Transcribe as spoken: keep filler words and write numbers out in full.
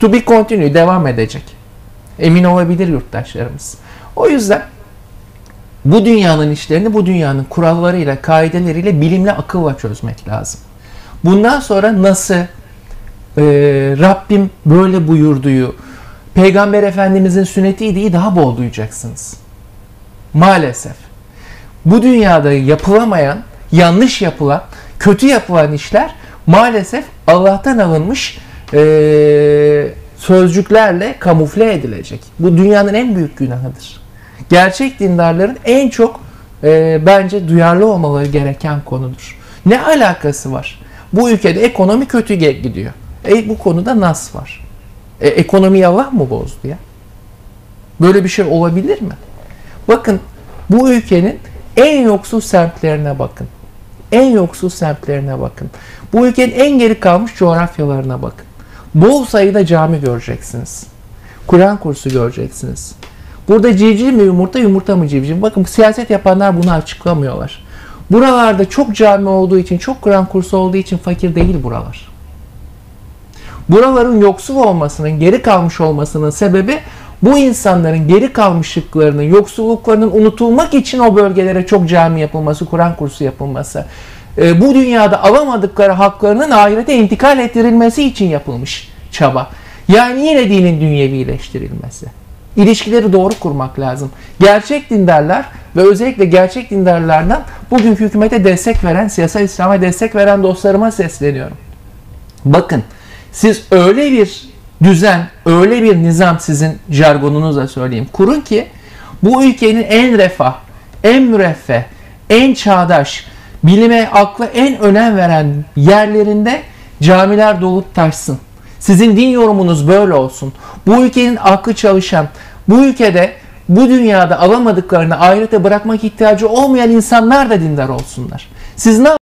To be continue, devam edecek. Emin olabilir yurttaşlarımız. O yüzden bu dünyanın işlerini bu dünyanın kurallarıyla, kaideleriyle, bilimle, akılla çözmek lazım. Bundan sonra nasıl e, Rabbim böyle buyurduğu, Peygamber Efendimizin sünnetiydi daha bol duyacaksınız. Maalesef. Bu dünyada yapılamayan, yanlış yapılan, kötü yapılan işler maalesef Allah'tan alınmış e, sözcüklerle kamufle edilecek. Bu dünyanın en büyük günahıdır. Gerçek dindarların en çok e, bence duyarlı olmaları gereken konudur. Ne alakası var? Bu ülkede ekonomi kötü gidiyor. E, bu konuda nas var. E, ekonomiyi Allah mı bozdu ya? Böyle bir şey olabilir mi? Bakın, bu ülkenin en yoksul semtlerine bakın. En yoksul semtlerine bakın. Bu ülkenin en geri kalmış coğrafyalarına bakın. Bol sayıda cami göreceksiniz. Kur'an kursu göreceksiniz. Burada civciv mi yumurta, yumurta mı civciv? Bakın, siyaset yapanlar bunu açıklamıyorlar. Buralarda çok cami olduğu için, çok Kur'an kursu olduğu için fakir değil buralar. Buraların yoksul olmasının, geri kalmış olmasının sebebi bu insanların geri kalmışlıklarının, yoksulluklarının unutulmak için o bölgelere çok cami yapılması, Kur'an kursu yapılması. E, bu dünyada alamadıkları haklarının ahirete intikal ettirilmesi için yapılmış çaba. Yani yine dinin dünyevileştirilmesi. İlişkileri doğru kurmak lazım. Gerçek dindarlar ve özellikle gerçek dindarlardan bugünkü hükümete destek veren, siyasal İslam'a destek veren dostlarıma sesleniyorum. Bakın, siz öyle bir düzen, öyle bir nizam, sizin jargonunuzla söyleyeyim, kurun ki bu ülkenin en refah, en müreffeh, en çağdaş, bilime, akla en önem veren yerlerinde camiler dolup taşsın. Sizin din yorumunuz böyle olsun. Bu ülkenin aklı çalışan, bu ülkede, bu dünyada alamadıklarını ahirete bırakmak ihtiyacı olmayan insanlar da dindar olsunlar. Siz ne